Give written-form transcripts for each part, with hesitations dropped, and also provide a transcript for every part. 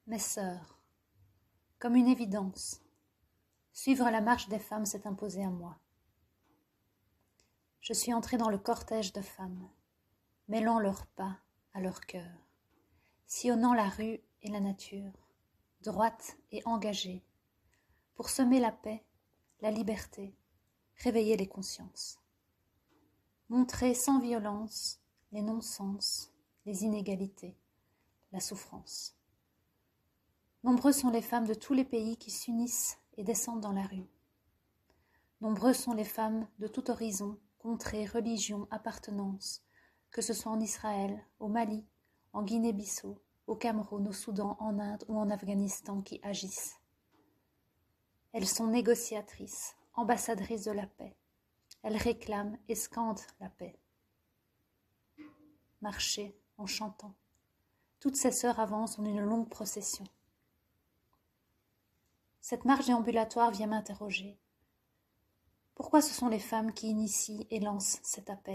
Mes sœurs, comme une évidence, suivre la marche des femmes s'est imposé à moi. Je suis entrée dans le cortège de femmes, mêlant leurs pas à leur cœur, sillonnant la rue et la nature, droite et engagée, pour semer la paix, la liberté, réveiller les consciences. Montrer sans violence les non-sens, les inégalités, la souffrance. Nombreuses sont les femmes de tous les pays qui s'unissent et descendent dans la rue. Nombreuses sont les femmes de tout horizon, contrée, religion, appartenance, que ce soit en Israël, au Mali, en Guinée-Bissau, au Cameroun, au Soudan, en Inde ou en Afghanistan qui agissent. Elles sont négociatrices, ambassadrices de la paix. Elles réclament et scandent la paix. Marcher en chantant. Toutes ces sœurs avancent en une longue procession. Cette marche déambulatoire vient m'interroger. Pourquoi ce sont les femmes qui initient et lancent cet appel ?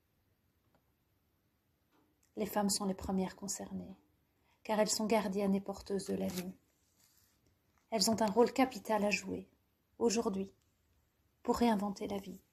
Les femmes sont les premières concernées, car elles sont gardiennes et porteuses de la vie. Elles ont un rôle capital à jouer, aujourd'hui, pour réinventer la vie.